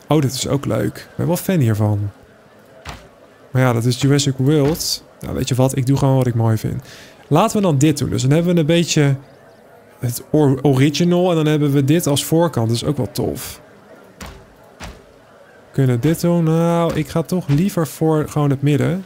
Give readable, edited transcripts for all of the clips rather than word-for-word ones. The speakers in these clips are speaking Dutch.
Oh, dit is ook leuk. Ik ben wel fan hiervan. Maar ja, dat is Jurassic World. Nou, weet je wat? Ik doe gewoon wat ik mooi vind. Laten we dan dit doen. Dus dan hebben we een beetje het original. En dan hebben we dit als voorkant. Dat is ook wel tof. Kunnen we dit doen? Nou, ik ga toch liever voor gewoon het midden.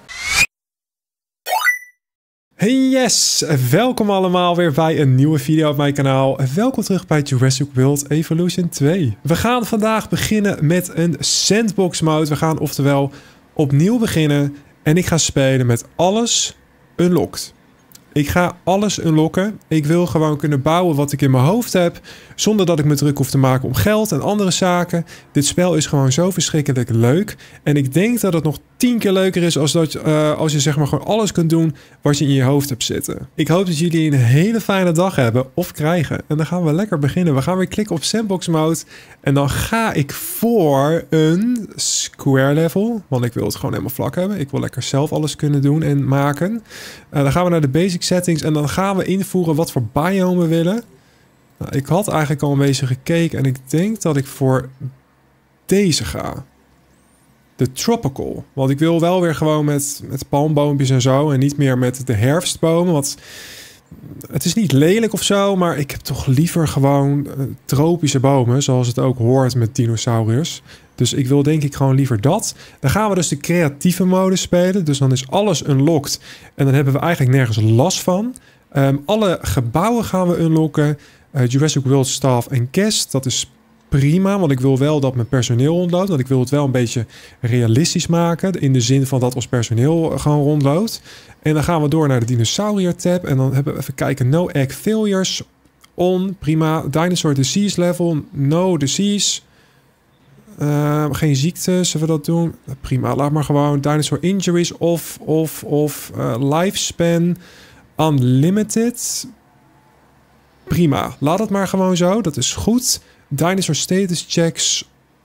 Hey yes! Welkom allemaal weer bij een nieuwe video op mijn kanaal. Welkom terug bij Jurassic World Evolution 2. We gaan vandaag beginnen met een sandbox mode. We gaan oftewel opnieuw beginnen. En ik ga spelen met alles unlocked. Ik ga alles unlocken. Ik wil gewoon kunnen bouwen wat ik in mijn hoofd heb. Zonder dat ik me druk hoef te maken om geld en andere zaken. Dit spel is gewoon zo verschrikkelijk leuk. En ik denk dat het nog 10 keer leuker is als je zeg maar gewoon alles kunt doen wat je in je hoofd hebt zitten. Ik hoop dat jullie een hele fijne dag hebben of krijgen. En dan gaan we lekker beginnen. We gaan weer klikken op sandbox mode. En dan ga ik voor een square level. Want ik wil het gewoon helemaal vlak hebben. Ik wil lekker zelf alles kunnen doen en maken. Dan gaan we naar de basic settings. En dan gaan we invoeren wat voor biome we willen. Nou, ik had eigenlijk al een beetje gekeken. En ik denk dat ik voor deze ga. De tropical. Want ik wil wel weer gewoon met palmboompjes en zo. En niet meer met de herfstbomen. Want het is niet lelijk of zo. Maar ik heb toch liever gewoon tropische bomen. Zoals het ook hoort met dinosauriërs. Dus ik wil denk ik gewoon liever dat. Dan gaan we dus de creatieve mode spelen. Dus dan is alles unlocked. En dan hebben we eigenlijk nergens last van. Alle gebouwen gaan we unlocken. Jurassic World staff en guest. Dat is prima, want ik wil wel dat mijn personeel rondloopt. Want ik wil het wel een beetje realistisch maken. In de zin van dat ons personeel gewoon rondloopt. En dan gaan we door naar de dinosaurier tab. En dan hebben we even kijken. No egg failures. On, prima. Dinosaur disease level. No disease. Geen ziekte, zullen we dat doen? Prima, laat maar gewoon. Dinosaur injuries of lifespan unlimited. Prima, laat het maar gewoon zo. Dat is goed. Dinosaur status checks.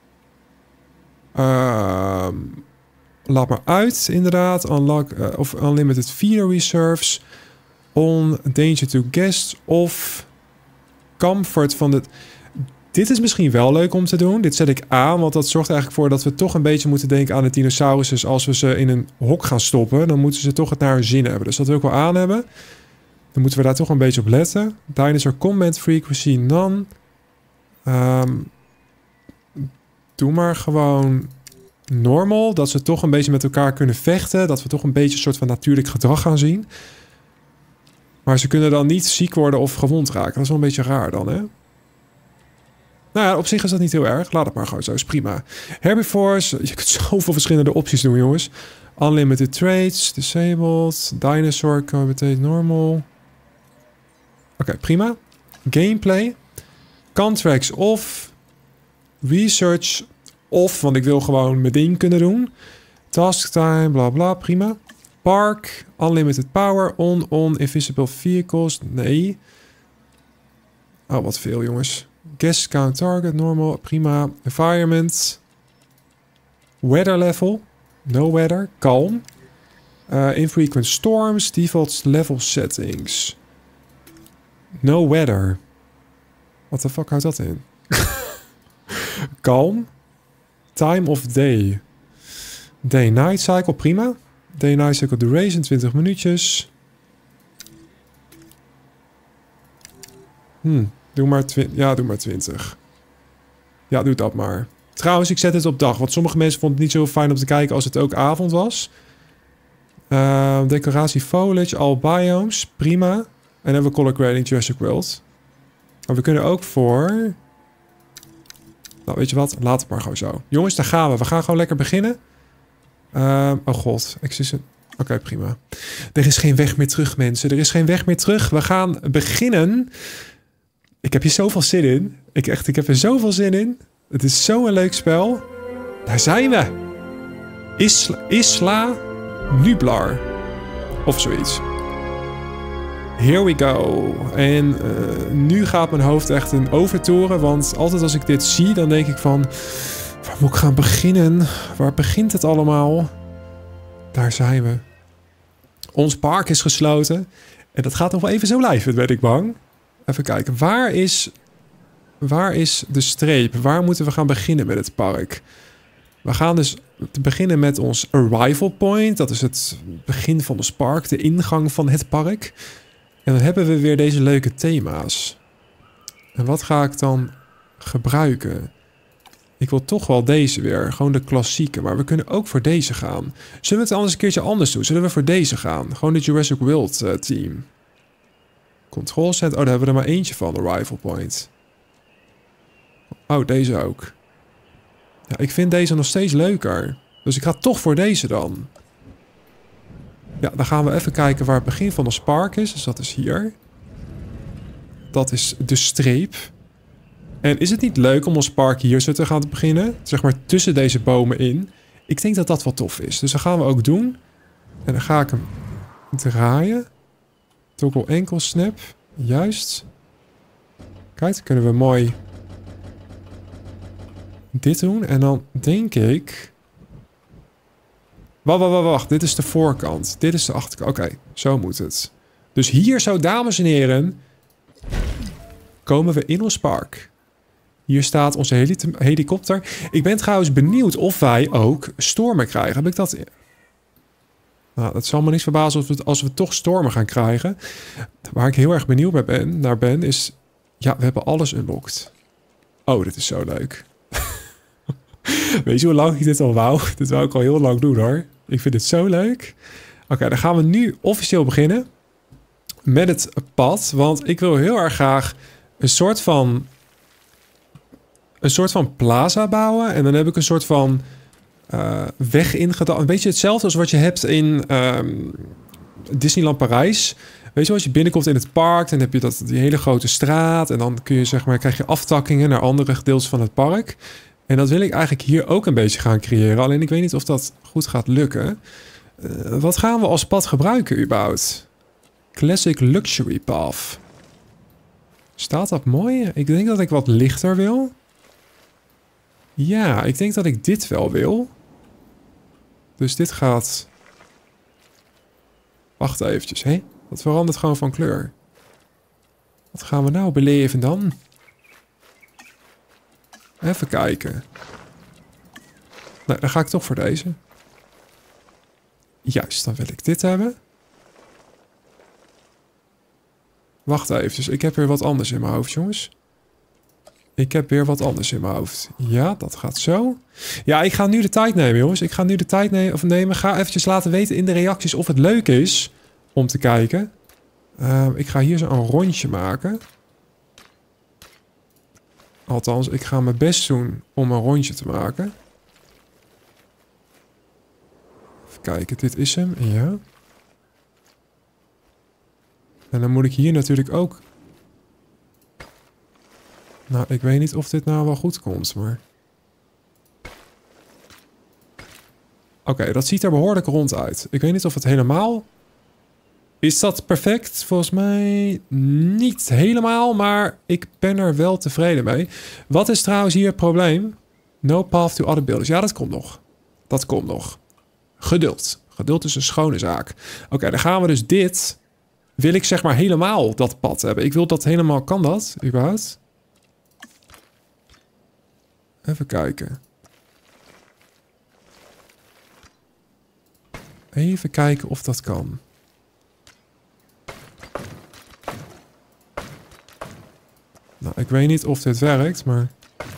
Laat maar uit, inderdaad. Unlock of unlimited feeder reserves. On danger to guests of comfort van de... Dit is misschien wel leuk om te doen. Dit zet ik aan, want dat zorgt eigenlijk voor dat we toch een beetje moeten denken aan de dinosaurussen. Als we ze in een hok gaan stoppen, dan moeten ze toch het naar hun zin hebben. Dus dat wil ik wel aan hebben. Dan moeten we daar toch een beetje op letten. Dinosaur combat frequency none. Doe maar gewoon normal. Dat ze toch een beetje met elkaar kunnen vechten. Dat we toch een beetje een soort van natuurlijk gedrag gaan zien. Maar ze kunnen dan niet ziek worden of gewond raken. Dat is wel een beetje raar dan, hè? Nou ja, op zich is dat niet heel erg. Laat het maar gewoon zo, is prima. Herbivores, je kunt zoveel verschillende opties doen, jongens. Unlimited traits, disabled, dinosaur, cohabitate normal. Oké, prima. Gameplay. Contracts off. Research off, want ik wil gewoon mijn ding kunnen doen. Task time, bla bla, prima. Park, unlimited power, on, invisible vehicles, nee. Oh, wat veel, jongens. Guest count target, normal, prima. Environment. Weather level. No weather, calm. Infrequent storms, default level settings. No weather. What the fuck houdt dat in? Calm. Time of day. Day-night cycle, prima. Day-night cycle duration, 20 minuutjes. Doe maar 20. Ja, doe dat maar. Trouwens, ik zet het op dag. Want sommige mensen vonden het niet zo fijn om te kijken als het ook avond was. Decoratie foliage, all biomes. Prima. En dan hebben we color grading Jurassic World. Maar we kunnen ook voor... Nou, weet je wat? Laat het maar gewoon zo. Jongens, daar gaan we. We gaan gewoon lekker beginnen. Oh god. Oké, prima. Er is geen weg meer terug, mensen. Er is geen weg meer terug. We gaan beginnen... Ik heb hier zoveel zin in. Ik heb er zoveel zin in. Het is zo'n leuk spel. Daar zijn we. Isla Nublar. Of zoiets. Here we go. En nu gaat mijn hoofd echt een overtoren. Want altijd als ik dit zie, dan denk ik van... Waar moet ik gaan beginnen? Waar begint het allemaal? Daar zijn we. Ons park is gesloten. En dat gaat nog wel even zo blijven, ben ik bang. Even kijken, waar is waar is de streep? Waar moeten we gaan beginnen met het park? We gaan dus beginnen met ons arrival point. Dat is het begin van ons park, de ingang van het park. En dan hebben we weer deze leuke thema's. En wat ga ik dan gebruiken? Ik wil toch wel deze weer. Gewoon de klassieke. Maar we kunnen ook voor deze gaan. Zullen we het anders een keertje anders doen? Zullen we voor deze gaan? Gewoon de Jurassic World team. Control set. Oh, daar hebben we er maar eentje van. Arrival point. Oh, deze ook. Ja, ik vind deze nog steeds leuker. Dus ik ga toch voor deze dan. Ja, dan gaan we even kijken waar het begin van ons park is. Dus dat is hier. Dat is de streep. En is het niet leuk om ons park hier zo te gaan beginnen? Zeg maar tussen deze bomen in. Ik denk dat dat wel tof is. Dus dat gaan we ook doen. En dan ga ik hem draaien. Toggle enkel snap. Juist. Kijk, dan kunnen we mooi dit doen. En dan denk ik... Wacht. Dit is de voorkant. Dit is de achterkant. Oké, zo moet het. Dus hier zo, dames en heren, komen we in ons park. Hier staat onze helikopter. Ik ben trouwens benieuwd of wij ook stormen krijgen. Heb ik dat... Nou, het zal me niet verbazen als we toch stormen gaan krijgen. Waar ik heel erg benieuwd naar ben is... Ja, we hebben alles unlocked. Oh, dit is zo leuk. Weet je hoe lang ik dit al wou? Dit wou ik al heel lang doen hoor. Ik vind het zo leuk. Oké, dan gaan we nu officieel beginnen. Met het pad. Want ik wil heel erg graag een soort van plaza bouwen. En dan heb ik een soort van weg ingedacht. Een beetje hetzelfde als wat je hebt in Disneyland Parijs. Weet je, als je binnenkomt in het park, dan heb je die hele grote straat. En dan kun je, zeg maar, krijg je aftakkingen naar andere gedeeltes van het park. En dat wil ik eigenlijk hier ook een beetje gaan creëren. Alleen ik weet niet of dat goed gaat lukken. Wat gaan we als pad gebruiken überhaupt? Classic Luxury Path. Staat dat mooi? Ik denk dat ik wat lichter wil. Ja, ik denk dat ik dit wel wil. Dus dit gaat... Wacht eventjes, hè? Dat verandert gewoon van kleur. Wat gaan we nou beleven dan? Even kijken. Nou, dan ga ik toch voor deze. Juist, dan wil ik dit hebben. Wacht even, ik heb weer wat anders in mijn hoofd, jongens. Ik heb weer wat anders in mijn hoofd. Ja, dat gaat zo. Ja, ik ga nu de tijd nemen, jongens. Ik ga nu de tijd nemen. Ga eventjes laten weten in de reacties of het leuk is om te kijken. Ik ga hier zo een rondje maken. Althans, ik ga mijn best doen om een rondje te maken. Even kijken, dit is hem. Ja. En dan moet ik hier natuurlijk ook... Nou, ik weet niet of dit nou wel goed komt, maar... Oké, dat ziet er behoorlijk rond uit. Ik weet niet of het helemaal... Is dat perfect? Volgens mij niet helemaal, maar ik ben er wel tevreden mee. Wat is trouwens hier het probleem? No path to other buildings. Ja, dat komt nog. Dat komt nog. Geduld. Geduld is een schone zaak. Oké, dan gaan we dus dit... Wil ik zeg maar helemaal dat pad hebben. Ik wil dat helemaal... Kan dat überhaupt? Even kijken. Even kijken of dat kan. Nou, ik weet niet of dit werkt, maar...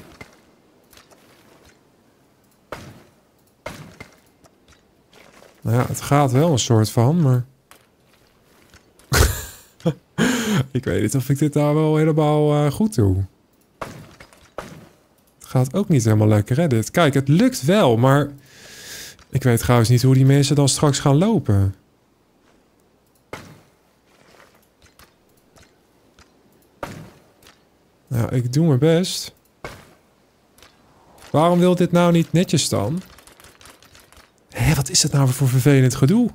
Nou ja, het gaat wel een soort van, maar... Ik weet niet of ik dit daar wel helemaal goed doe. Het gaat ook niet helemaal lekker, hè, dit. Kijk, het lukt wel, maar... Ik weet trouwens niet hoe die mensen dan straks gaan lopen. Nou, ik doe mijn best. Waarom wil dit nou niet netjes dan? Hé, wat is het nou voor vervelend gedoe?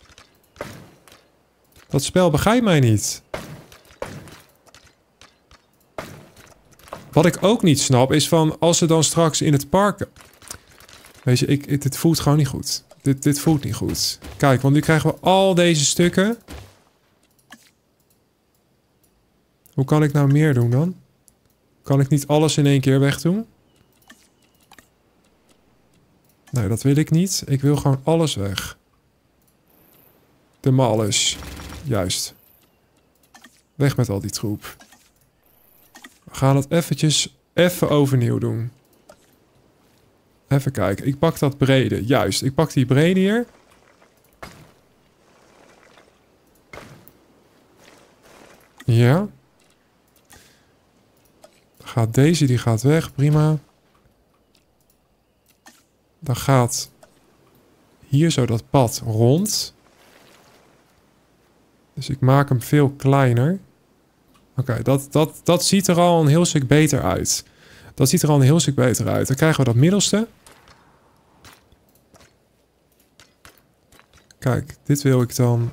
Dat spel begrijpt mij niet. Wat ik ook niet snap is van als ze dan straks in het park... Weet je, dit voelt gewoon niet goed. Dit voelt niet goed. Kijk, want nu krijgen we al deze stukken. Hoe kan ik nou meer doen dan? Kan ik niet alles in één keer wegdoen? Nee, dat wil ik niet. Ik wil gewoon alles weg. Demolish. Juist. Weg met al die troep. We gaan het eventjes even overnieuw doen. Even kijken. Ik pak dat brede. Juist. Ik pak die brede hier. Ja. Gaat deze, die gaat weg. Prima. Dan gaat hier zo dat pad rond. Dus ik maak hem veel kleiner. Oké, dat ziet er al een heel stuk beter uit. Dat ziet er al een heel stuk beter uit. Dan krijgen we dat middelste. Kijk, dit wil ik dan.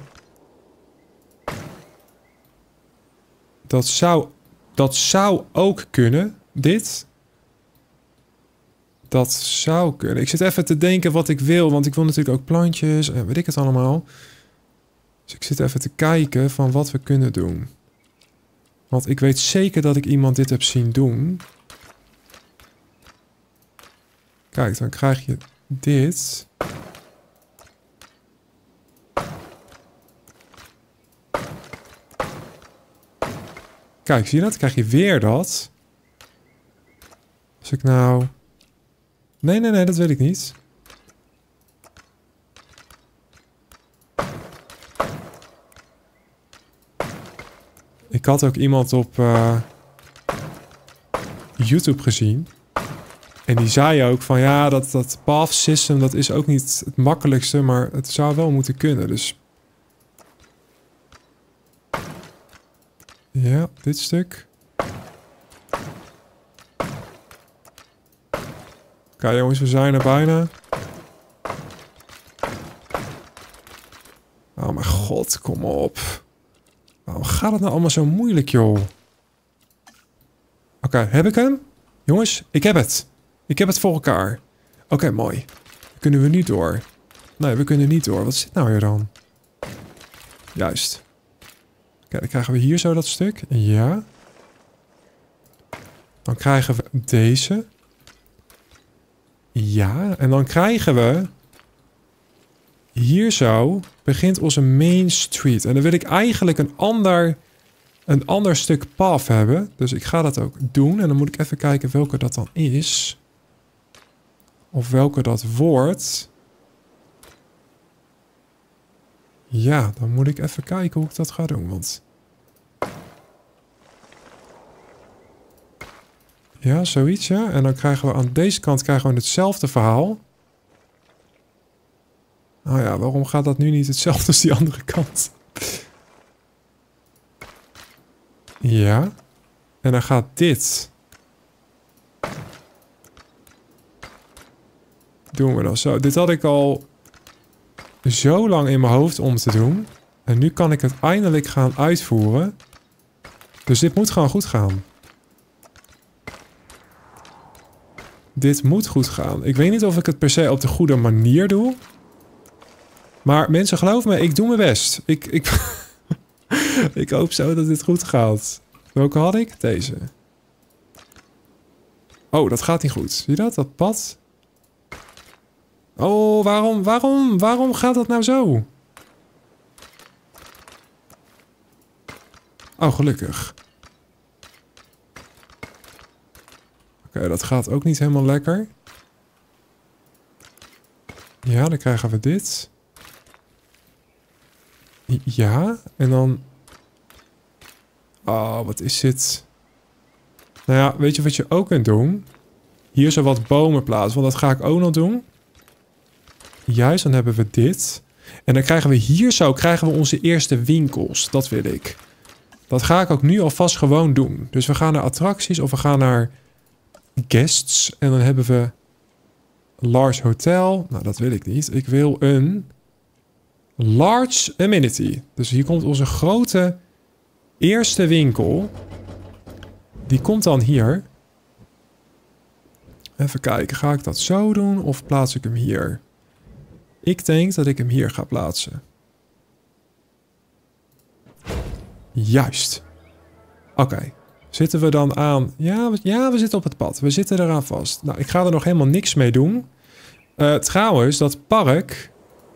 Dat zou ook kunnen. Dit. Dat zou kunnen. Ik zit even te denken wat ik wil. Want ik wil natuurlijk ook plantjes en weet ik het allemaal. Dus ik zit even te kijken van wat we kunnen doen. Want ik weet zeker dat ik iemand dit heb zien doen. Kijk, dan krijg je dit. Kijk, zie je dat? Dan krijg je weer dat. Als ik nou... Nee, dat wil ik niet. Ik had ook iemand op YouTube gezien. En die zei ook van ja, dat path system, dat is ook niet het makkelijkste, maar het zou wel moeten kunnen. Dus ja, dit stuk. Oké, jongens, we zijn er bijna. Oh mijn god, kom op. Waarom gaat het nou allemaal zo moeilijk, joh? Oké, heb ik hem? Jongens, ik heb het. Ik heb het voor elkaar. Oké, mooi. Kunnen we niet door? Nee, we kunnen niet door. Wat zit nou hier dan? Juist. Oké, dan krijgen we hier zo dat stuk. Ja. Dan krijgen we deze. Ja, en dan krijgen we... Hier zo begint onze main street. En dan wil ik eigenlijk een ander stuk path hebben. Dus ik ga dat ook doen. En dan moet ik even kijken welke dat dan is. Of welke dat wordt. Ja, dan moet ik even kijken hoe ik dat ga doen. Want... Ja, zoiets, ja. En dan krijgen we aan deze kant hetzelfde verhaal. Nou ja, waarom gaat dat nu niet hetzelfde als die andere kant? Ja. En dan gaat dit. Doen we dan zo. Dit had ik al zo lang in mijn hoofd om te doen. En nu kan ik het eindelijk gaan uitvoeren. Dus dit moet gewoon goed gaan. Dit moet goed gaan. Ik weet niet of ik het per se op de goede manier doe. Maar mensen, geloof me, ik doe mijn best. Ik hoop zo dat dit goed gaat. Welke had ik? Deze. Oh, dat gaat niet goed. Zie je dat? Dat pad. Oh, waarom gaat dat nou zo? Oh, gelukkig. Oké, dat gaat ook niet helemaal lekker. Ja, dan krijgen we dit. Ja, en dan... Oh, wat is dit? Nou ja, weet je wat je ook kunt doen? Hier zo wat bomen plaatsen, want dat ga ik ook nog doen. Juist, dan hebben we dit. En dan krijgen we hier zo onze eerste winkels. Dat wil ik. Dat ga ik ook nu alvast gewoon doen. Dus we gaan naar attracties of we gaan naar guests. En dan hebben we large hotel. Nou, dat wil ik niet. Ik wil een large amenity. Dus hier komt onze grote eerste winkel. Die komt dan hier. Even kijken, ga ik dat zo doen of plaats ik hem hier? Ik denk dat ik hem hier ga plaatsen. Juist. Oké. Zitten we dan aan... Ja, we zitten op het pad. We zitten eraan vast. Nou, ik ga er nog helemaal niks mee doen. Trouwens, dat park...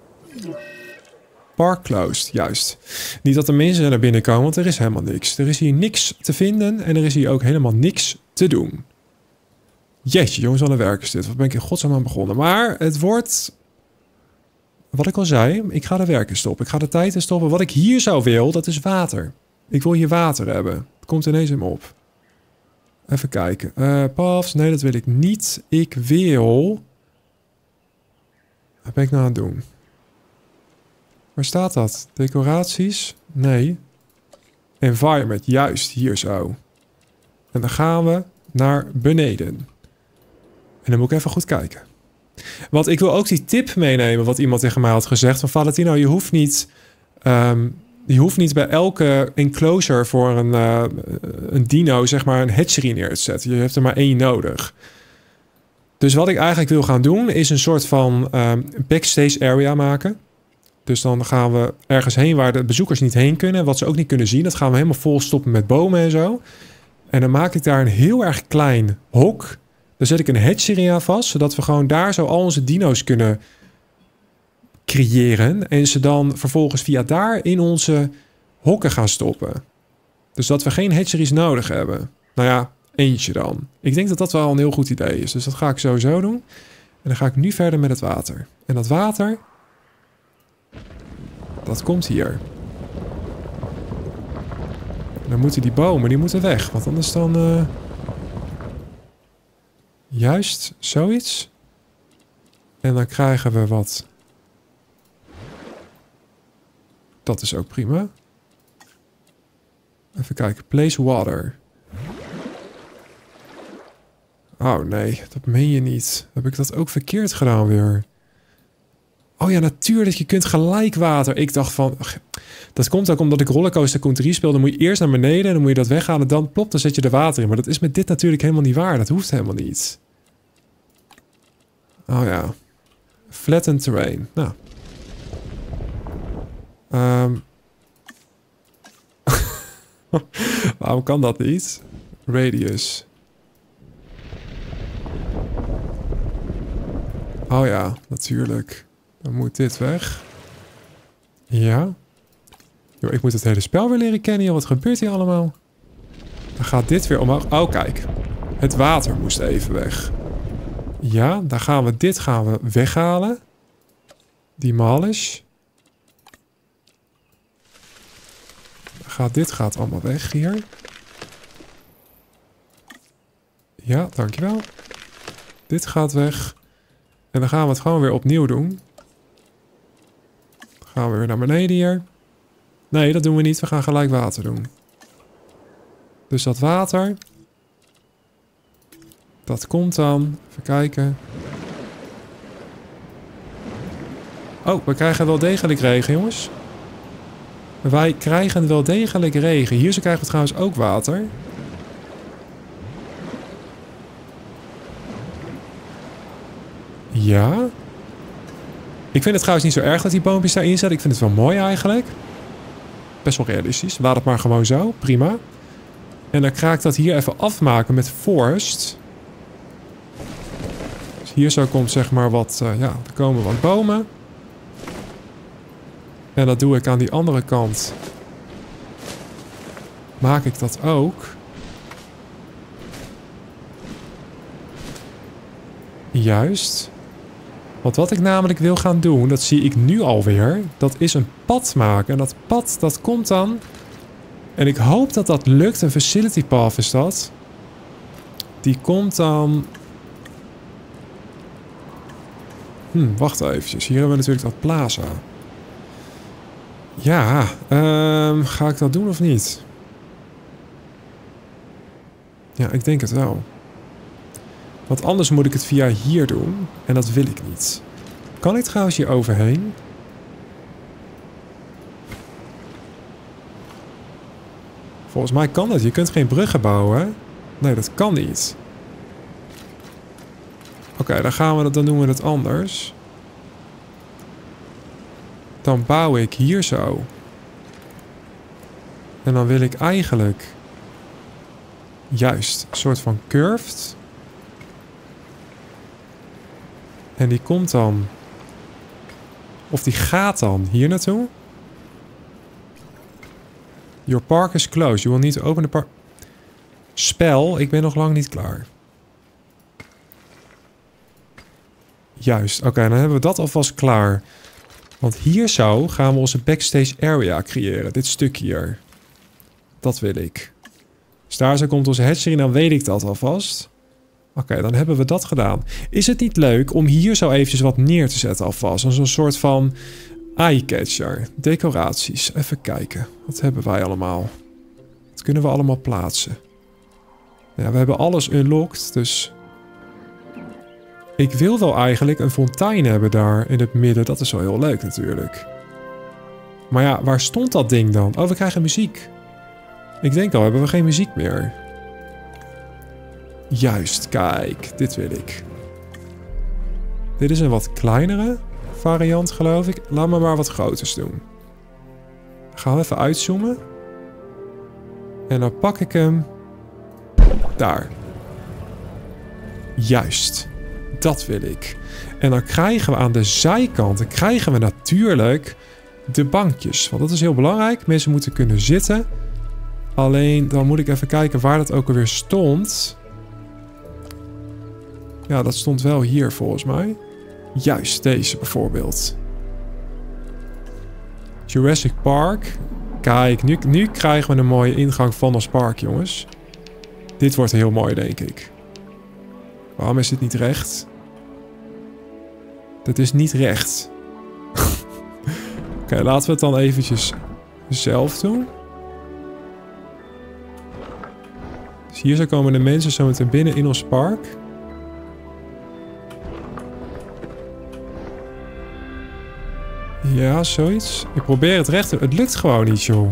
Park closed, juist. Niet dat de mensen naar binnen komen, want er is helemaal niks. Er is hier niks te vinden en er is hier ook helemaal niks te doen. Jeetje, jongens, wat een werk is dit. Wat ben ik in godsnaam aan begonnen. Maar het wordt... Wat ik al zei, ik ga de werken stoppen. Ik ga de tijd in stoppen. Wat ik hier zou wil, dat is water. Ik wil hier water hebben. Het komt ineens in me op. Even kijken. Paths, nee, dat wil ik niet. Ik wil... Wat ben ik nou aan het doen? Waar staat dat? Decoraties? Nee. Environment, juist, hier zo. En dan gaan we naar beneden. En dan moet ik even goed kijken. Want ik wil ook die tip meenemen wat iemand tegen mij had gezegd. Van Valentino, je hoeft niet bij elke enclosure voor een dino zeg maar een hatchery neer te zetten. Je hebt er maar 1 nodig. Dus wat ik eigenlijk wil gaan doen is een soort van backstage area maken. Dus dan gaan we ergens heen waar de bezoekers niet heen kunnen. Wat ze ook niet kunnen zien. Dat gaan we helemaal vol stoppen met bomen en zo. En dan maak ik daar een heel erg klein hok. Dan zet ik een hatchery aan vast. Zodat we gewoon daar zo al onze dino's kunnen creëren. En ze dan vervolgens via daar in onze hokken gaan stoppen. Dus dat we geen hatcheries nodig hebben. Nou ja, eentje dan. Ik denk dat dat wel een heel goed idee is. Dus dat ga ik sowieso doen. En dan ga ik nu verder met het water. En dat water... Dat komt hier. Dan moeten die bomen, die moeten weg. Want anders dan... Juist, zoiets. En dan krijgen we wat... Dat is ook prima. Even kijken. Place water. Oh nee, dat meen je niet. Heb ik dat ook verkeerd gedaan weer? Oh ja, natuurlijk. Je kunt gelijk water. Ik dacht van... Dat komt ook omdat ik Rollercoaster Tycoon 3 speel. Dan moet je eerst naar beneden en dan moet je dat weghalen. Dan plop, dan zet je er water in. Maar dat is met dit natuurlijk helemaal niet waar. Dat hoeft helemaal niet. Oh ja. Flattened terrain. Nou. Waarom kan dat niet? Radius. Oh ja, natuurlijk. Dan moet dit weg. Ja. Yo, ik moet het hele spel weer leren kennen. Joh. Wat gebeurt hier allemaal? Dan gaat dit weer omhoog. Oh, kijk. Het water moest even weg. Ja, dan gaan we dit weghalen. Demolish. Dit gaat allemaal weg hier. Ja, dankjewel. Dit gaat weg. En dan gaan we het gewoon weer opnieuw doen. Dan gaan we weer naar beneden hier. Nee, dat doen we niet. We gaan gelijk water doen. Dus dat water. Dat komt dan. Even kijken. Oh, we krijgen wel degelijk regen, jongens. Wij krijgen wel degelijk regen. Hier zo krijgen we trouwens ook water. Ja. Ik vind het trouwens niet zo erg dat die boompjes daarin zitten. Ik vind het wel mooi eigenlijk. Best wel realistisch. Laat het maar gewoon zo. Prima. En dan ga ik dat hier even afmaken met forest. Dus hier zo komt zeg maar wat... ja, er komen wat bomen. En dat doe ik aan die andere kant. Maak ik dat ook. Juist. Want wat ik namelijk wil gaan doen, dat zie ik nu alweer. Dat is een pad maken. En dat pad, dat komt dan... En ik hoop dat dat lukt. Een facility path is dat. Die komt dan... wacht eventjes. Hier hebben we natuurlijk dat plaza. Ja, ga ik dat doen of niet? Ja, ik denk het wel. Want anders moet ik het via hier doen. En dat wil ik niet. Kan ik trouwens hier overheen? Volgens mij kan dat. Je kunt geen bruggen bouwen. Nee, dat kan niet. Oké, dan doen we het anders. Dan bouw ik hier zo. En dan wil ik eigenlijk Juist, een soort van curved. En die komt dan... Of die gaat dan hier naartoe. Your park is closed. You will need to open the park... Spel, ik ben nog lang niet klaar. Juist, oké, dan hebben we dat alvast klaar. Want hier zo gaan we onze backstage area creëren. Dit stukje hier. Dat wil ik. Dus daar zo komt onze hatchery, dan weet ik dat alvast. Oké, dan hebben we dat gedaan. Is het niet leuk om hier zo eventjes wat neer te zetten alvast? Als een soort van eye-catcher. Decoraties. Even kijken. Wat hebben wij allemaal? Wat kunnen we allemaal plaatsen? Ja, we hebben alles unlocked, dus... Ik wil wel eigenlijk een fontein hebben daar in het midden. Dat is wel heel leuk natuurlijk. Maar ja, waar stond dat ding dan? Oh, we krijgen muziek. Ik denk al, hebben we geen muziek meer. Juist, kijk. Dit wil ik. Dit is een wat kleinere variant, geloof ik. Laat me maar wat groters doen. Dan gaan we even uitzoomen. En dan pak ik hem... Daar. Juist. Dat wil ik. En dan krijgen we aan de zijkanten krijgen we natuurlijk de bankjes. Want dat is heel belangrijk. Mensen moeten kunnen zitten. Alleen dan moet ik even kijken waar dat ook alweer stond. Ja, dat stond wel hier volgens mij. Juist, deze bijvoorbeeld. Jurassic Park. Kijk, nu krijgen we een mooie ingang van ons park, jongens. Dit wordt heel mooi, denk ik. Waarom is dit niet recht? Dit is niet recht. Oké, laten we het dan eventjes zelf doen. Dus hier zo komen de mensen zo meteen binnen in ons park. Ja, zoiets. Ik probeer het recht te... Het lukt gewoon niet, joh.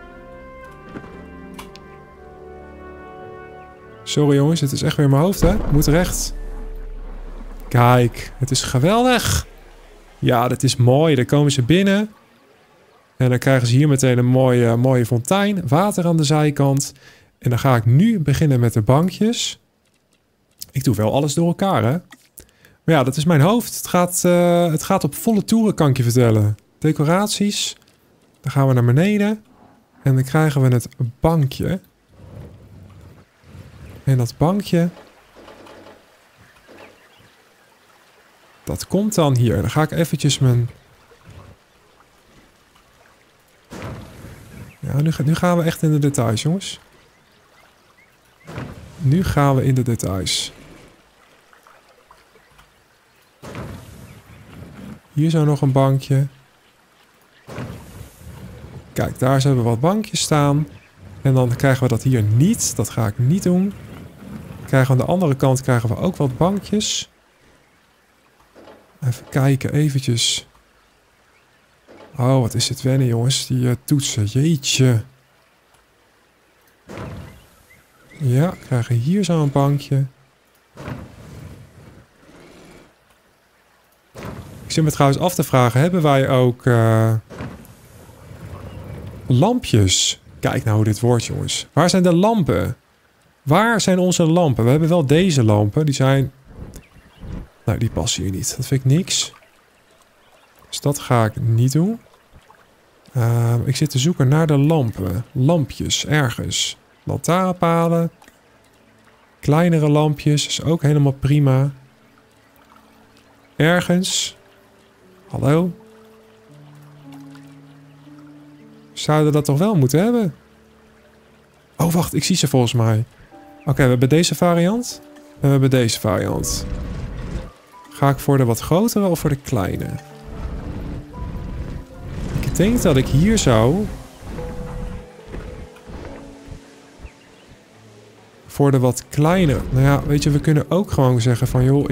Sorry jongens, het is echt weer mijn hoofd, hè? Moet recht. Kijk, het is geweldig. Ja, dat is mooi. Dan komen ze binnen. En dan krijgen ze hier meteen een mooie fontein. Water aan de zijkant. En dan ga ik nu beginnen met de bankjes. Ik doe wel alles door elkaar, hè? Maar ja, dat is mijn hoofd. Het gaat op volle toeren, kan ik je vertellen. Decoraties. Dan gaan we naar beneden. En dan krijgen we het bankje. En dat bankje... Dat komt dan hier. Dan ga ik eventjes mijn... Ja, nu gaan we echt in de details, jongens. Nu gaan we in de details. Hier zo nog een bankje. Kijk, daar hebben we wat bankjes staan. En dan krijgen we dat hier niet. Dat ga ik niet doen. Krijgen we aan de andere kant krijgen we ook wat bankjes. Even kijken, eventjes. Oh, wat is dit wennen, jongens. Die toetsen, jeetje. Ja, krijgen hier zo een bankje. Ik zit me trouwens af te vragen, hebben wij ook lampjes? Kijk nou hoe dit wordt, jongens. Waar zijn de lampen? Waar zijn onze lampen? We hebben wel deze lampen. Die zijn... Nou, die passen hier niet. Dat vind ik niks. Dus dat ga ik niet doen. Ik zit te zoeken naar de lampen. Lampjes, ergens. Lantaarnpalen. Kleinere lampjes. Is ook helemaal prima. Ergens. Hallo? Zouden dat toch wel moeten hebben? Oh, wacht. Ik zie ze volgens mij. Oké, we hebben deze variant. En we hebben deze variant. Ga ik voor de wat grotere of voor de kleine? Ik denk dat ik hier zo... Voor de wat kleine... Nou ja, weet je, we kunnen ook gewoon zeggen van... Joh,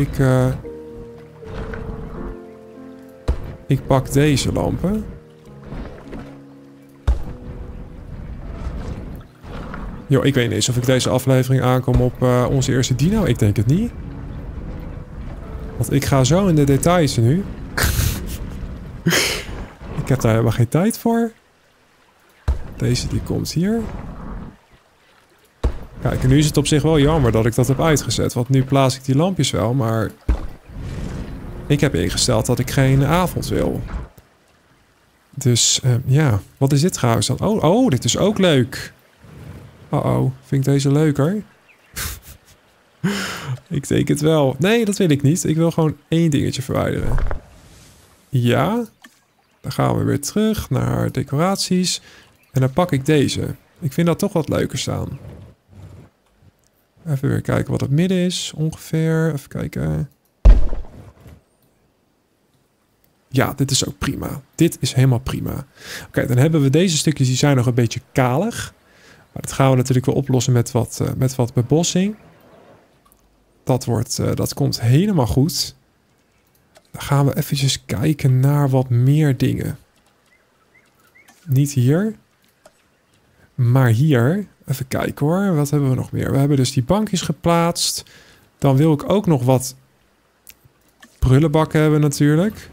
ik pak deze lampen. Yo, ik weet niet eens of ik deze aflevering aankom op onze eerste dino. Ik denk het niet. Want ik ga zo in de details nu. Ik heb daar helemaal geen tijd voor. Deze die komt hier. Kijk, en nu is het op zich wel jammer dat ik dat heb uitgezet. Want nu plaats ik die lampjes wel, maar... Ik heb ingesteld dat ik geen avond wil. Dus, ja. Wat is dit trouwens dan? Oh, dit is ook leuk. Oh, vind ik deze leuker? Ik denk het wel. Nee, dat wil ik niet. Ik wil gewoon 1 dingetje verwijderen. Ja. Dan gaan we weer terug naar decoraties. En dan pak ik deze. Ik vind dat toch wat leuker staan. Even weer kijken wat het midden is. Ongeveer. Even kijken. Ja, dit is ook prima. Dit is helemaal prima. Oké, dan hebben we deze stukjes. Die zijn nog een beetje kalig. Maar dat gaan we natuurlijk wel oplossen met wat bebossing. Dat komt helemaal goed. Dan gaan we eventjes kijken naar wat meer dingen. Niet hier. Maar hier. Even kijken hoor. Wat hebben we nog meer? We hebben dus die bankjes geplaatst. Dan wil ik ook nog wat prullenbakken hebben natuurlijk.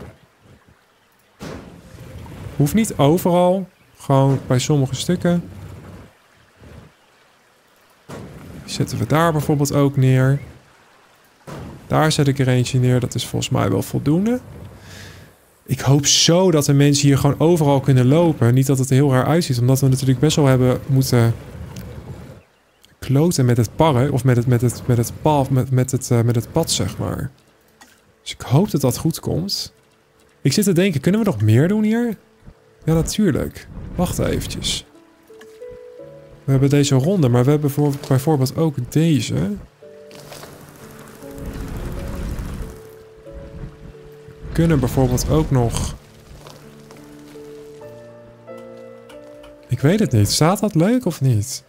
Hoeft niet overal. Gewoon bij sommige stukken. Die zetten we daar bijvoorbeeld ook neer. Daar zet ik er eentje neer. Dat is volgens mij wel voldoende. Ik hoop zo dat de mensen hier gewoon overal kunnen lopen. Niet dat het er heel raar uitziet. Omdat we natuurlijk best wel hebben moeten kloten met het parren. Of met het pad, zeg maar. Dus ik hoop dat dat goed komt. Ik zit te denken, kunnen we nog meer doen hier? Ja, natuurlijk. Wacht eventjes. We hebben deze ronde, maar we hebben bijvoorbeeld ook deze. We kunnen bijvoorbeeld ook nog... Ik weet het niet. Staat dat leuk of niet?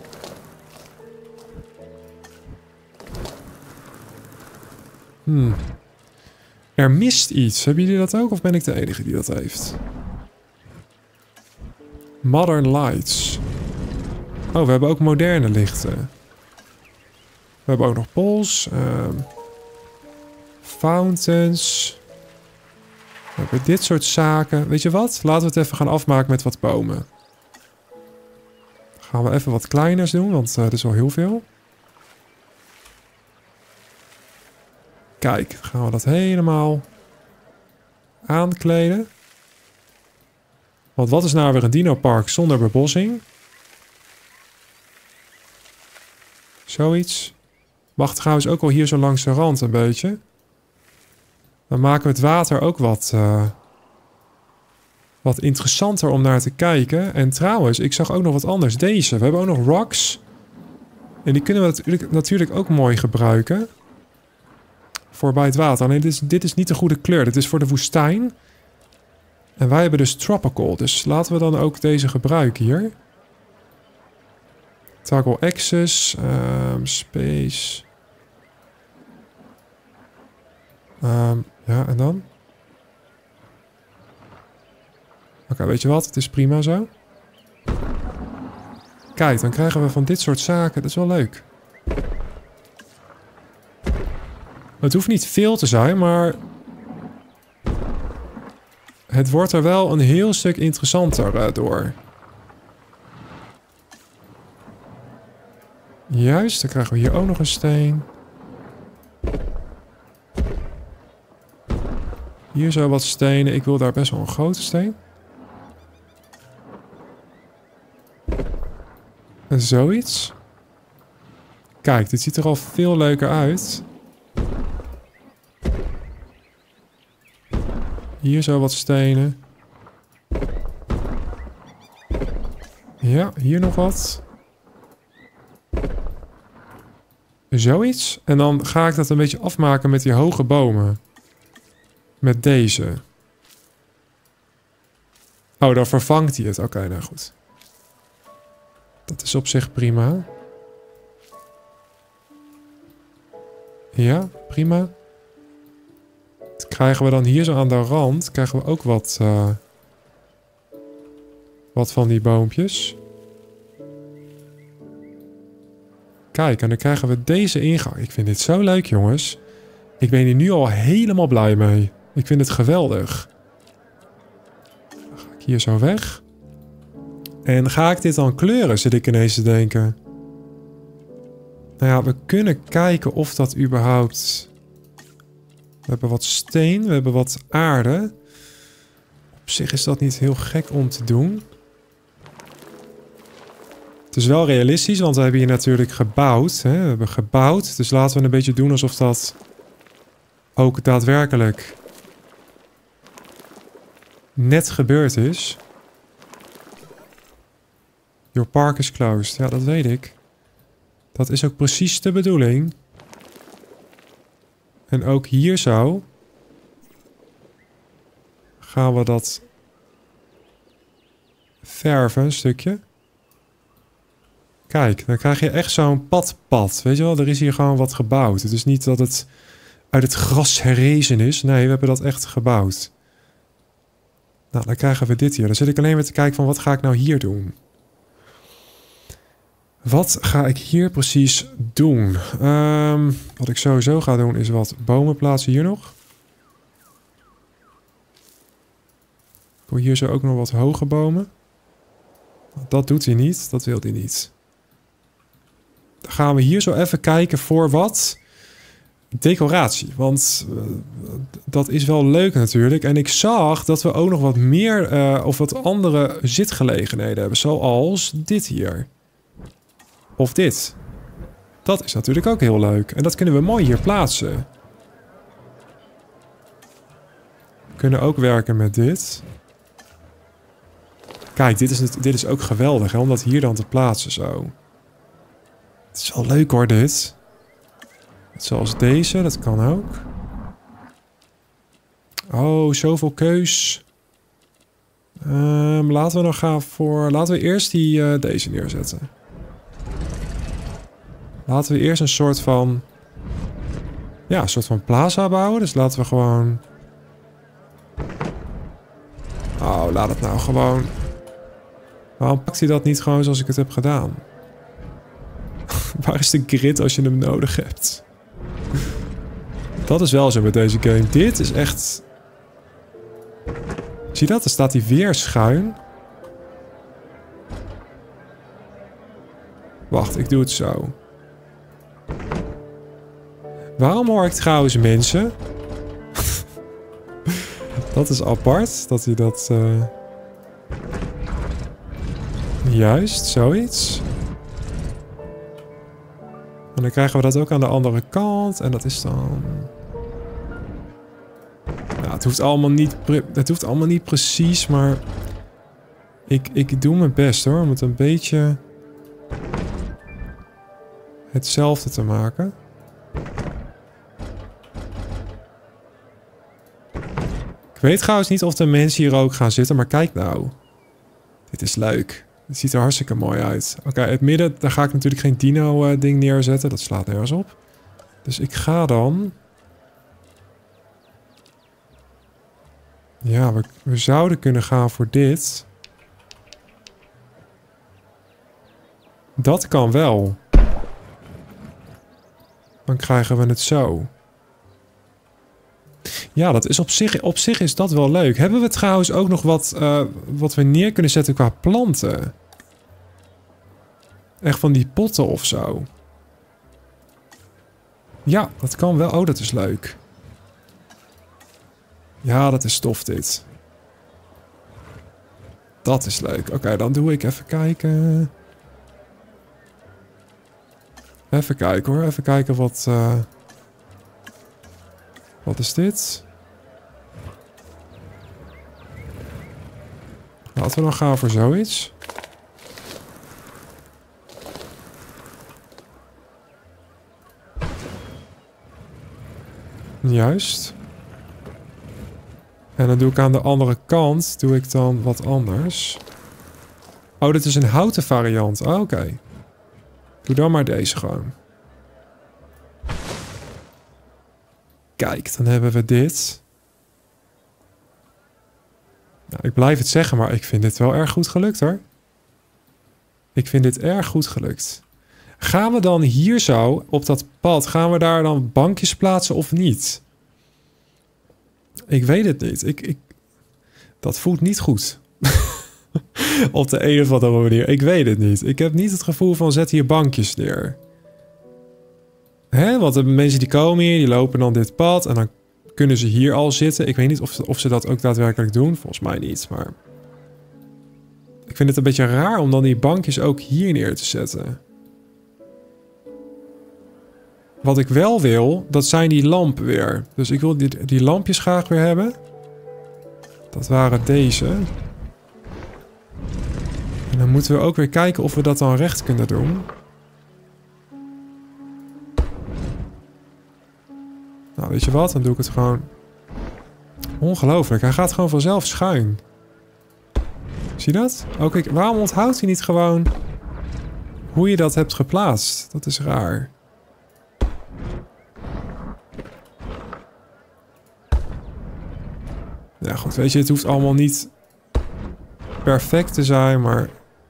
Er mist iets. Hebben jullie dat ook of ben ik de enige die dat heeft? Modern lights. Oh, we hebben ook moderne lichten. We hebben ook nog poles. Fountains. We hebben dit soort zaken. Weet je wat? Laten we het even gaan afmaken met wat bomen. Dan gaan we even wat kleiners doen, want er is al heel veel. Kijk, dan gaan we dat helemaal aankleden. Want wat is nou weer een dinopark zonder bebossing? Zoiets. Mag trouwens ook wel hier zo langs de rand een beetje. Dan maken we het water ook wat interessanter om naar te kijken. En trouwens, ik zag ook nog wat anders. Deze. We hebben ook nog rocks. En die kunnen we natuurlijk ook mooi gebruiken. Voor bij het water. Alleen dit is niet de goede kleur. Dit is voor de woestijn. En wij hebben dus tropical. Dus laten we dan ook deze gebruiken hier. Toggle access. Space. Ja, en dan? Oké, weet je wat? Het is prima zo. Kijk, dan krijgen we van dit soort zaken. Dat is wel leuk. Het hoeft niet veel te zijn, maar... Het wordt er wel een heel stuk interessanter door. Juist, dan krijgen we hier ook nog een steen. Hier zo wat stenen. Ik wil daar best wel een grote steen. En zoiets. Kijk, dit ziet er al veel leuker uit. Hier zo wat stenen. Ja, hier nog wat. Zoiets. En dan ga ik dat een beetje afmaken met die hoge bomen. Met deze. Oh, dan vervangt hij het. Oké, nou goed. Dat is op zich prima. Ja, prima. Dat krijgen we dan hier zo aan de rand. Krijgen we ook wat van die boompjes. Kijk, en dan krijgen we deze ingang. Ik vind dit zo leuk, jongens. Ik ben hier nu al helemaal blij mee. Ik vind het geweldig. Dan ga ik hier zo weg. En ga ik dit dan kleuren, zit ik ineens te denken. Nou ja, we kunnen kijken of dat überhaupt... We hebben wat steen, we hebben wat aarde. Op zich is dat niet heel gek om te doen. Het is wel realistisch, want we hebben hier natuurlijk gebouwd. Hè? We hebben gebouwd, dus laten we een beetje doen alsof dat ook daadwerkelijk net gebeurd is. Your park is closed. Ja, dat weet ik. Dat is ook precies de bedoeling. En ook hier zo gaan we dat verven, een stukje. Kijk, dan krijg je echt zo'n padpad. Weet je wel, er is hier gewoon wat gebouwd. Het is niet dat het uit het gras herrezen is. Nee, we hebben dat echt gebouwd. Nou, dan krijgen we dit hier. Dan zit ik alleen maar te kijken van wat ga ik nou hier doen. Wat ga ik hier precies doen? Wat ik sowieso ga doen is wat bomen plaatsen hier nog. Ik wil hier zo ook nog wat hoge bomen. Dat doet hij niet. Dat wil hij niet. Dan gaan we hier zo even kijken voor wat decoratie. Want dat is wel leuk natuurlijk. En ik zag dat we ook nog wat meer of wat andere zitgelegenheden hebben. Zoals dit hier. Of dit. Dat is natuurlijk ook heel leuk. En dat kunnen we mooi hier plaatsen. We kunnen ook werken met dit. Kijk, dit is ook geweldig, hè, om dat hier dan te plaatsen zo. Het is wel leuk hoor, dit. Zoals deze, dat kan ook. Oh, zoveel keus. Laten we dan gaan voor... Laten we eerst deze neerzetten. Laten we eerst een soort van... Ja, een soort van plaza bouwen. Dus laten we gewoon... Oh, laat het nou gewoon... Waarom pakt hij dat niet gewoon zoals ik het heb gedaan? Waar is de grid als je hem nodig hebt? Dat is wel zo met deze game. Dit is echt... Zie je dat? Dan staat hij weer schuin. Wacht, ik doe het zo. Waarom hoor ik trouwens mensen? Dat is apart. Dat hij dat... Juist, zoiets. En dan krijgen we dat ook aan de andere kant. En dat is dan... Ja, het hoeft allemaal niet precies, maar... Ik doe mijn best hoor, om het een beetje... hetzelfde te maken. Ik weet trouwens niet of de mensen hier ook gaan zitten, maar kijk nou. Dit is leuk. Het ziet er hartstikke mooi uit. Oké, het midden, daar ga ik natuurlijk geen dino-ding neerzetten. Dat slaat nergens op. Dus ik ga dan... Ja, we zouden kunnen gaan voor dit. Dat kan wel. Dan krijgen we het zo. Ja, dat is op zich is dat wel leuk. Hebben we trouwens ook nog wat we neer kunnen zetten qua planten? Echt van die potten of zo. Ja, dat kan wel. Oh, dat is leuk. Ja, dat is tof dit. Dat is leuk. Oké, dan doe ik even kijken. Even kijken hoor. Even kijken wat... Wat is dit? Laten we dan gaan voor zoiets. Juist. En dan doe ik aan de andere kant doe ik dan wat anders. Oh, dit is een houten variant. Oh, oké. Doe dan maar deze gewoon. Kijk, dan hebben we dit. Nou, ik blijf het zeggen, maar ik vind dit wel erg goed gelukt hoor. Ik vind dit erg goed gelukt. Gaan we dan hier zo, op dat pad, gaan we daar dan bankjes plaatsen of niet? Ik weet het niet. Dat voelt niet goed. Op de een of andere manier. Ik weet het niet. Ik heb niet het gevoel van zet hier bankjes neer. Hè? Want de mensen die komen hier, die lopen dan dit pad. En dan kunnen ze hier al zitten. Ik weet niet of ze dat ook daadwerkelijk doen. Volgens mij niet, maar... Ik vind het een beetje raar om dan die bankjes ook hier neer te zetten. Wat ik wel wil, dat zijn die lampen weer. Dus ik wil die lampjes graag weer hebben. Dat waren deze. En dan moeten we ook weer kijken of we dat dan recht kunnen doen. Nou, weet je wat? Dan doe ik het gewoon... Ongelooflijk. Hij gaat gewoon vanzelf schuin. Zie je dat? Ook waarom onthoudt hij niet gewoon hoe je dat hebt geplaatst? Dat is raar. Ja goed, weet je, het hoeft allemaal niet perfect te zijn, maar...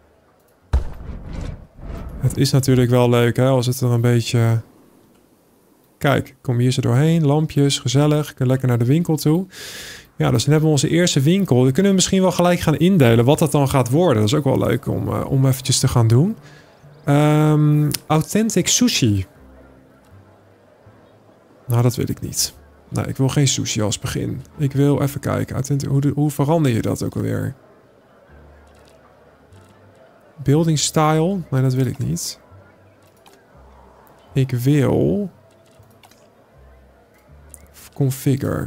Het is natuurlijk wel leuk, hè, als het er een beetje... Kijk, kom hier zo doorheen, lampjes, gezellig, ik kan lekker naar de winkel toe. Ja, dus dan hebben we onze eerste winkel. Dan kunnen we misschien wel gelijk gaan indelen wat dat dan gaat worden. Dat is ook wel leuk om eventjes te gaan doen. Authentic sushi. Nou, dat wil ik niet. Nee, ik wil geen sushi als begin. Ik wil even kijken. Hoe verander je dat ook alweer? Building style? Nee, dat wil ik niet. Ik wil... Configure.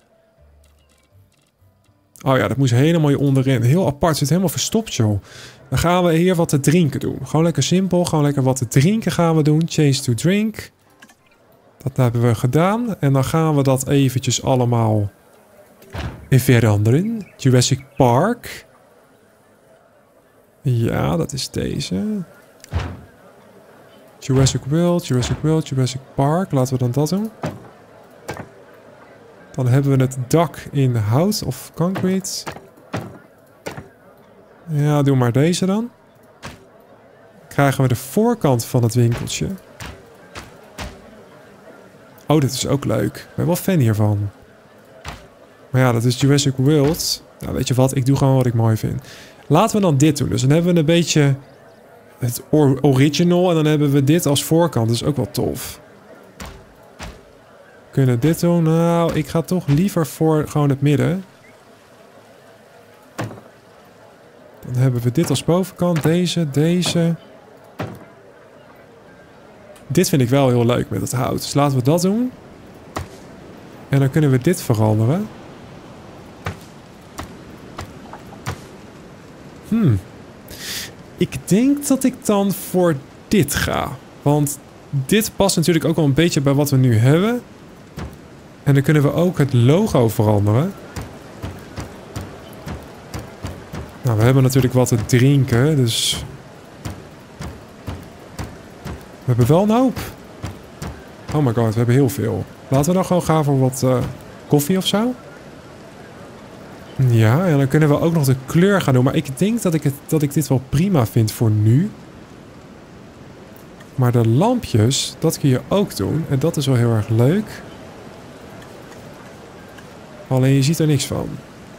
Oh ja, dat moest helemaal hier onderin. Heel apart. Zit helemaal verstopt, joh. Dan gaan we hier wat te drinken doen. Gewoon lekker simpel. Gewoon lekker wat te drinken gaan we doen. Change to drink. Dat hebben we gedaan. En dan gaan we dat eventjes allemaal veranderen. Jurassic Park. Ja, dat is deze. Jurassic World, Jurassic World, Jurassic Park. Laten we dan dat doen. Dan hebben we het dak in hout of concrete. Ja, doe maar deze dan. Krijgen we de voorkant van het winkeltje. Oh, dit is ook leuk. Ik ben wel fan hiervan. Maar ja, dat is Jurassic World. Nou, weet je wat? Ik doe gewoon wat ik mooi vind. Laten we dan dit doen. Dus dan hebben we een beetje het original. En dan hebben we dit als voorkant. Dat is ook wel tof. We kunnen dit doen. Nou, ik ga toch liever voor gewoon het midden. Dan hebben we dit als bovenkant. Deze. Dit vind ik wel heel leuk met het hout. Dus laten we dat doen. En dan kunnen we dit veranderen. Ik denk dat ik dan voor dit ga. Want dit past natuurlijk ook wel een beetje bij wat we nu hebben. En dan kunnen we ook het logo veranderen. Nou, we hebben natuurlijk wat te drinken, dus... We hebben wel een hoop. Oh my god, we hebben heel veel. Laten we dan gewoon gaan voor wat koffie of zo. Ja, en dan kunnen we ook nog de kleur gaan doen. Maar ik denk dat ik dit wel prima vind voor nu. Maar de lampjes, dat kun je ook doen. En dat is wel heel erg leuk. Alleen je ziet er niks van.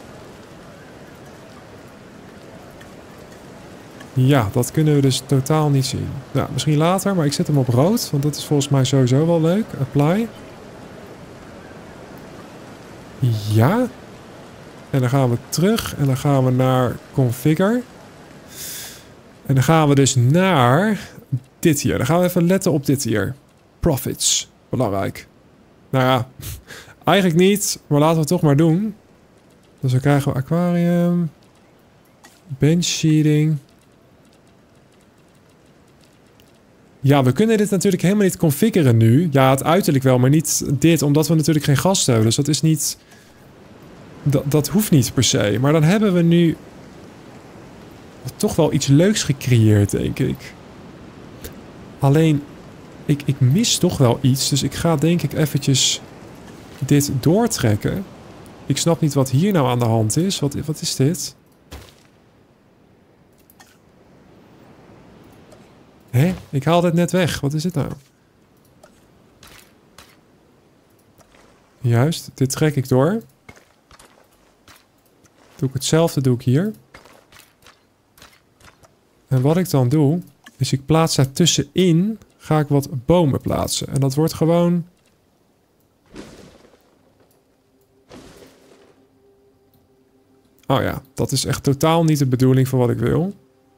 Ja, dat kunnen we dus totaal niet zien. Nou, misschien later, maar ik zet hem op rood. Want dat is volgens mij sowieso wel leuk. Apply. Ja. En dan gaan we terug. En dan gaan we naar Configure. En dan gaan we dus naar dit hier. Dan gaan we even letten op dit hier. Profits. Belangrijk. Nou ja, eigenlijk niet. Maar laten we het toch maar doen. Dus dan krijgen we aquarium. Bench sheeting. Ja, we kunnen dit natuurlijk helemaal niet configuren nu. Ja, het uiterlijk wel, maar niet dit. Omdat we natuurlijk geen gasten hebben. Dus dat is niet... Dat hoeft niet per se. Maar dan hebben we nu... toch wel iets leuks gecreëerd, denk ik. Alleen... Ik mis toch wel iets. Dus ik ga denk ik eventjes... dit doortrekken. Ik snap niet wat hier nou aan de hand is. Wat is dit? Hé? Ik haalde het net weg. Wat is dit nou? Juist, dit trek ik door. Doe ik hetzelfde, doe ik hier. En wat ik dan doe, is ik plaats daar tussenin, ga ik wat bomen plaatsen. En dat wordt gewoon... Oh ja, dat is echt totaal niet de bedoeling van wat ik wil.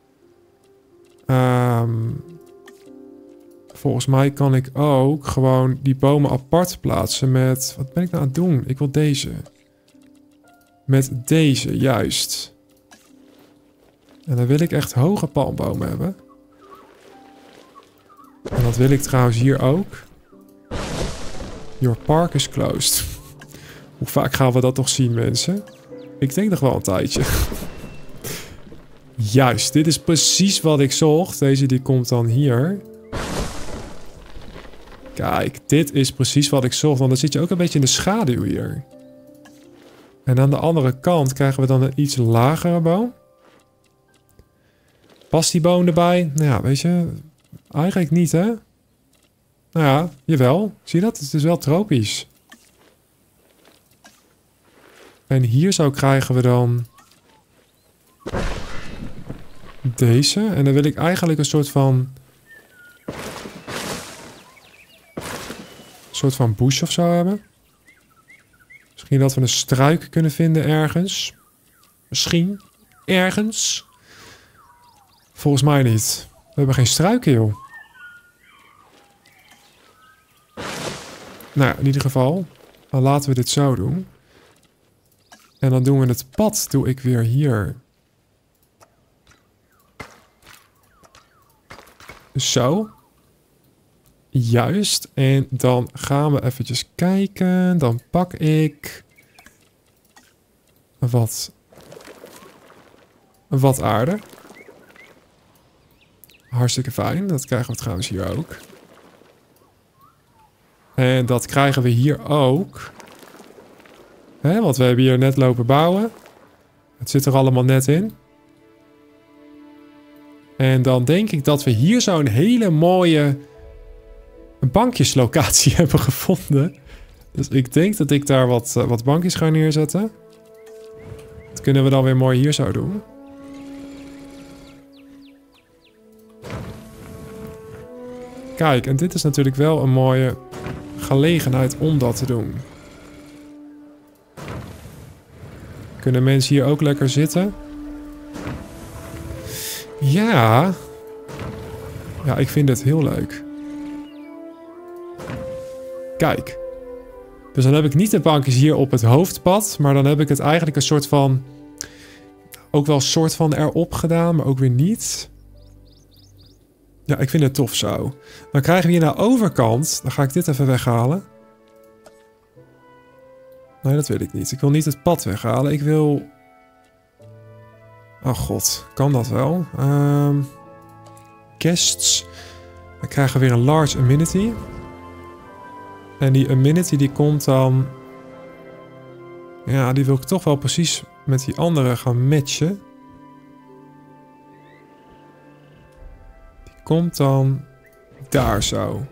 Volgens mij kan ik ook gewoon die bomen apart plaatsen met... Wat ben ik nou aan het doen? Ik wil deze. Met deze, juist. En dan wil ik echt hoge palmbomen hebben. En dat wil ik trouwens hier ook. Your park is closed. Hoe vaak gaan we dat nog zien, mensen? Ik denk nog wel een tijdje. Juist, dit is precies wat ik zocht. Deze die komt dan hier. Kijk, dit is precies wat ik zocht. Want dan zit je ook een beetje in de schaduw hier. En aan de andere kant krijgen we dan een iets lagere boom. Past die boom erbij? Nou ja, weet je... Eigenlijk niet, hè? Nou ja, jawel. Zie je dat? Het is wel tropisch. En hier zo krijgen we dan... Deze. En dan wil ik eigenlijk een soort van... bush of zo hebben. Misschien dat we een struik kunnen vinden ergens. Misschien. Ergens. Volgens mij niet. We hebben geen struiken, joh. Nou, in ieder geval. Dan laten we dit zo doen. En dan doen we het pad, doe ik weer hier. Zo. Juist. En dan gaan we eventjes kijken. Dan pak ik... Wat aarde. Hartstikke fijn. Dat krijgen we trouwens hier ook. En dat krijgen we hier ook. Hè, want we hebben hier net lopen bouwen. Het zit er allemaal net in. En dan denk ik dat we hier zo'n hele mooie bankjeslocatie hebben gevonden. Dus ik denk dat ik daar wat bankjes ga neerzetten. Dat kunnen we dan weer mooi hier zo doen. Kijk, en dit is natuurlijk wel een mooie gelegenheid om dat te doen. Kunnen mensen hier ook lekker zitten? Ja. Ja, ik vind het heel leuk. Kijk. Dus dan heb ik niet de bankjes hier op het hoofdpad. Maar dan heb ik het eigenlijk een soort van... Ook wel een soort van erop gedaan, maar ook weer niet. Ja, ik vind het tof zo. Dan krijgen we hier naar de overkant. Dan ga ik dit even weghalen. Nee, dat wil ik niet. Ik wil niet het pad weghalen. Ik wil... Oh god, kan dat wel? Guests. Dan krijgen we weer een large amenity. En die amenity die komt dan... Ja, die wil ik toch wel precies met die andere gaan matchen. Die komt dan daar zo.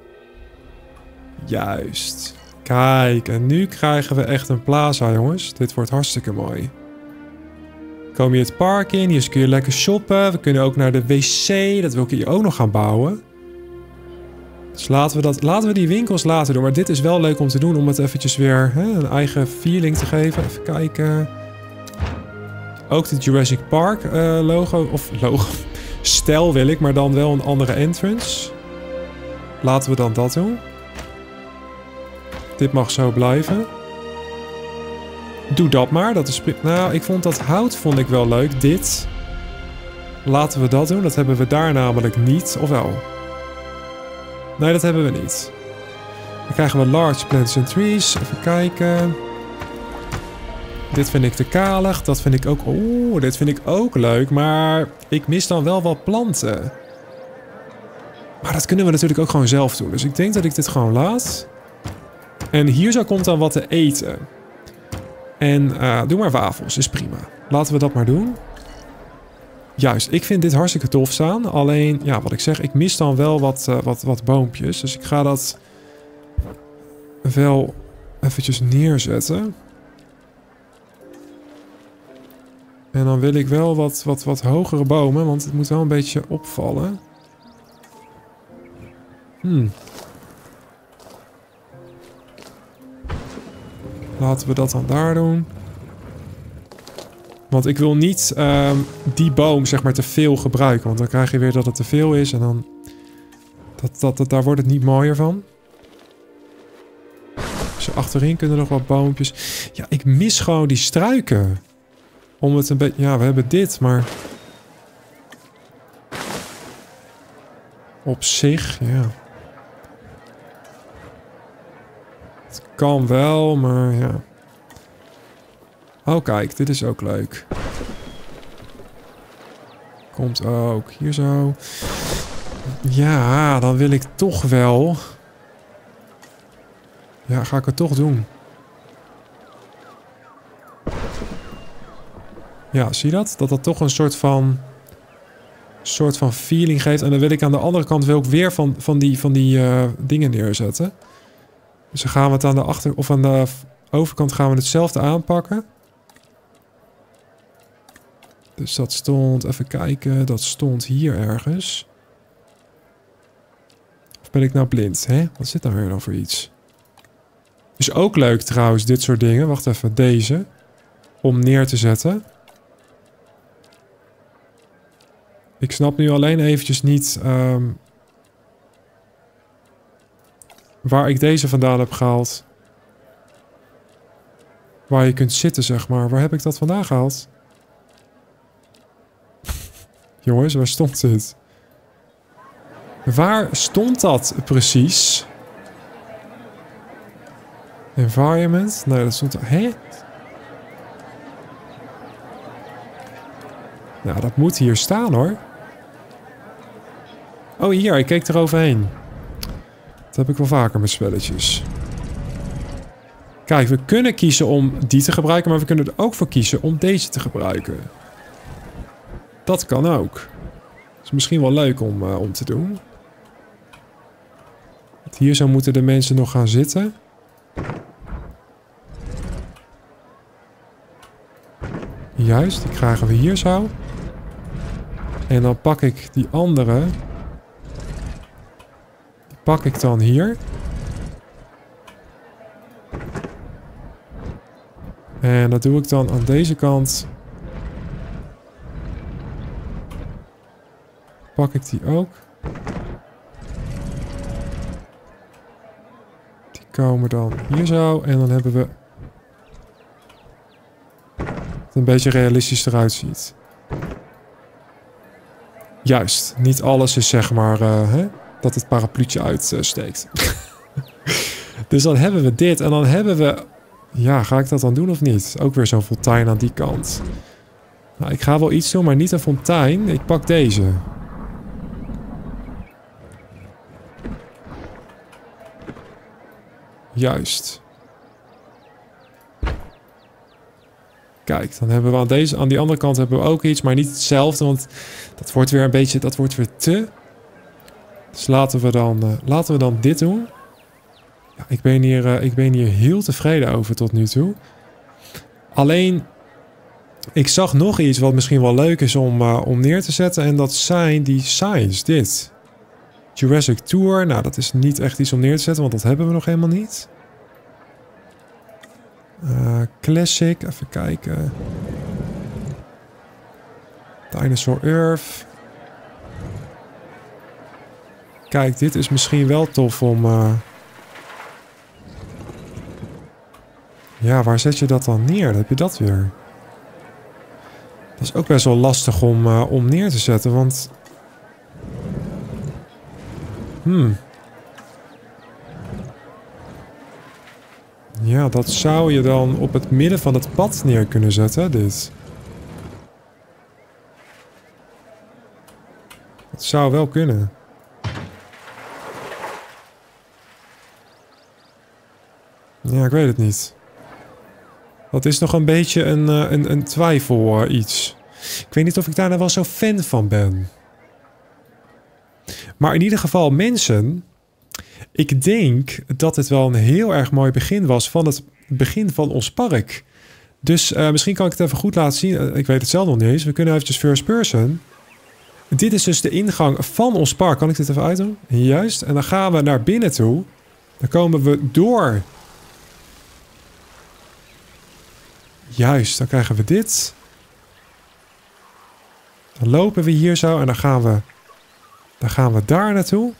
Juist. Kijk, en nu krijgen we echt een plaza, jongens. Dit wordt hartstikke mooi. Kom je het park in, hier kun je lekker shoppen. We kunnen ook naar de wc, dat wil ik hier ook nog gaan bouwen. Dus laten we die winkels later doen. Maar dit is wel leuk om te doen, om het eventjes weer een eigen feeling te geven. Even kijken. Ook de Jurassic Park logo, stijl wil ik, maar dan wel een andere entrance. Laten we dan dat doen. Dit mag zo blijven. Doe dat maar. Dat is... Nou, ik vond dat hout vond ik wel leuk. Dit. Laten we dat doen. Dat hebben we daar namelijk niet. Of wel? Nee, dat hebben we niet. Dan krijgen we large plants and trees. Even kijken. Dit vind ik te kalig. Dat vind ik ook... Oeh, dit vind ik ook leuk. Maar ik mis dan wel wat planten. Maar dat kunnen we natuurlijk ook gewoon zelf doen. Dus ik denk dat ik dit gewoon laat. En hier zo komt dan wat te eten. En doe maar wafels, is prima. Laten we dat maar doen. Juist, ik vind dit hartstikke tof staan. Alleen, ja, wat ik zeg, ik mis dan wel wat boompjes. Dus ik ga dat wel eventjes neerzetten. En dan wil ik wel wat hogere bomen, want het moet wel een beetje opvallen. Laten we dat dan daar doen. Want ik wil niet die boom zeg maar te veel gebruiken. Want dan krijg je weer dat het te veel is. En dan... daar wordt het niet mooier van. Dus achterin kunnen nog wat boompjes. Ja, ik mis gewoon die struiken. Om het een beetje... Ja, we hebben dit, maar... Op zich, ja. Het kan wel, maar ja. Oh, kijk, dit is ook leuk. Komt ook hier zo. Ja, dan wil ik toch wel... Ja, ga ik het toch doen. Ja, zie je dat? Dat dat toch een soort van feeling geeft. En dan wil ik aan de andere kant wil ik weer van die dingen neerzetten. Dus dan gaan we het aan de aan de overkant gaan we hetzelfde aanpakken. Dus dat stond, even kijken, dat stond hier ergens. Of ben ik nou blind, hè? Wat zit nou weer dan voor iets? Is ook leuk trouwens, dit soort dingen. Wacht even, deze. Om neer te zetten. Ik snap nu alleen eventjes niet... waar ik deze vandaan heb gehaald. Waar je kunt zitten, zeg maar. Waar heb ik dat vandaan gehaald? Jongens, waar stond dit? Waar stond dat precies? Environment? Nee, dat stond... Hè? Nou, dat moet hier staan, hoor. Oh, hier. Ik keek eroverheen. Dat heb ik wel vaker met spelletjes. Kijk, we kunnen kiezen om die te gebruiken, maar we kunnen er ook voor kiezen om deze te gebruiken. Dat kan ook. Is misschien wel leuk om te doen. Hier zo moeten de mensen nog gaan zitten. Juist, die krijgen we hier zo. En dan pak ik die andere. Die pak ik dan hier. En dat doe ik dan aan deze kant. Pak ik die ook. Die komen dan hier zo. En dan hebben we... Het een beetje realistisch eruit ziet. Juist. Niet alles is zeg maar... dat het parapluutje uitsteekt. Dus dan hebben we dit. En dan hebben we... Ja, ga ik dat dan doen of niet? Ook weer zo'n fontein aan die kant. Nou, ik ga wel iets doen, maar niet een fontein. Ik pak deze. Juist. Kijk, dan hebben we aan die andere kant hebben we ook iets, maar niet hetzelfde, want dat wordt weer een beetje, dat wordt weer te. Dus laten we dan dit doen. Ja, ik ben hier heel tevreden over tot nu toe. Alleen, ik zag nog iets wat misschien wel leuk is om neer te zetten. En dat zijn die signs, dit. Jurassic Tour. Nou, dat is niet echt iets om neer te zetten, want dat hebben we nog helemaal niet. Classic, even kijken. Dinosaur Earth. Kijk, dit is misschien wel tof om... Ja, waar zet je dat dan neer? Dan heb je dat weer. Dat is ook best wel lastig om neer te zetten, want... Ja, dat zou je dan op het midden van het pad neer kunnen zetten, dit. Dat zou wel kunnen. Ja, ik weet het niet. Dat is nog een beetje een twijfel iets. Ik weet niet of ik daar nou wel zo fan van ben. Maar in ieder geval, mensen... Ik denk dat het wel een heel erg mooi begin was van het begin van ons park. Dus misschien kan ik het even goed laten zien. Ik weet het zelf nog niet eens. We kunnen eventjes first person. Dit is dus de ingang van ons park. Kan ik dit even uitdoen? Juist. En dan gaan we naar binnen toe. Dan komen we door. Juist, dan krijgen we dit. Dan lopen we hier zo en dan gaan we daar naartoe.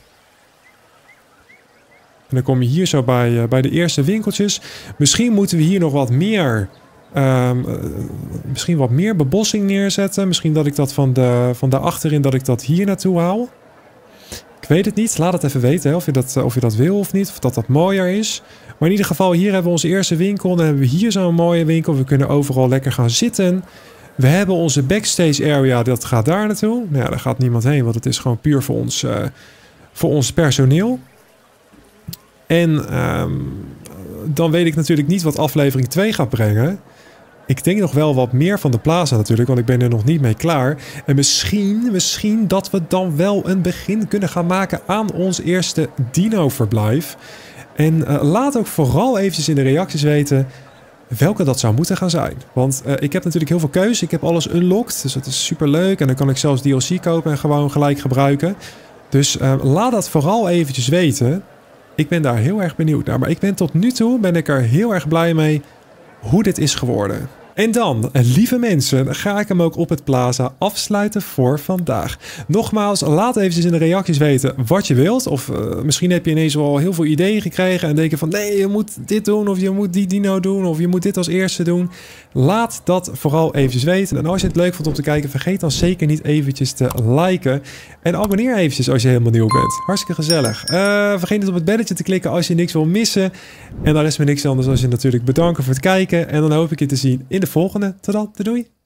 En dan kom je hier zo bij de eerste winkeltjes. Misschien moeten we hier nog wat meer... misschien wat meer bebossing neerzetten. Misschien dat ik dat van de achterin, dat ik dat hier naartoe haal. Ik weet het niet. Laat het even weten hè, of je dat wil of niet. Of dat mooier is. Maar in ieder geval, hier hebben we onze eerste winkel. Dan hebben we hier zo'n mooie winkel. We kunnen overal lekker gaan zitten. We hebben onze backstage area. Dat gaat daar naartoe. Nou ja, daar gaat niemand heen. Want het is gewoon puur voor ons personeel. En dan weet ik natuurlijk niet wat aflevering 2 gaat brengen. Ik denk nog wel wat meer van de plaza natuurlijk, want ik ben er nog niet mee klaar. En misschien dat we dan wel een begin kunnen gaan maken aan ons eerste dino-verblijf. En laat ook vooral eventjes in de reacties weten welke dat zou moeten gaan zijn. Want ik heb natuurlijk heel veel keuze. Ik heb alles unlocked, dus dat is super leuk. En dan kan ik zelfs DLC kopen en gewoon gelijk gebruiken. Dus laat dat vooral eventjes weten. Ik ben daar heel erg benieuwd naar. Maar tot nu toe ben ik er heel erg blij mee hoe dit is geworden. En dan, lieve mensen, ga ik hem ook op het plaza afsluiten voor vandaag. Nogmaals, laat eventjes in de reacties weten wat je wilt. Of misschien heb je ineens wel heel veel ideeën gekregen en denk je van nee, je moet dit doen of je moet die dino doen of je moet dit als eerste doen. Laat dat vooral eventjes weten. En als je het leuk vond om te kijken, vergeet dan zeker niet eventjes te liken. En abonneer eventjes als je helemaal nieuw bent. Hartstikke gezellig. Vergeet niet op het belletje te klikken als je niks wil missen. En dan rest me niks anders als je natuurlijk bedanken voor het kijken. En dan hoop ik je te zien in de volgende. Tot dan, doei!